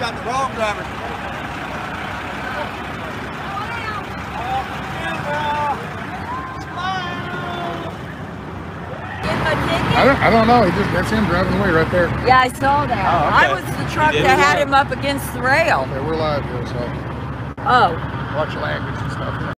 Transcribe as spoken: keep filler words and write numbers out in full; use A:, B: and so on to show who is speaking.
A: got the wrong driver.
B: I don't, I don't know. He just, that's him driving away right there.
C: Yeah, I saw that.
A: Oh, okay.
C: I was the truck that had him up against the rail.
B: Okay, we're live here, so
C: Oh.
B: watch your language and stuff.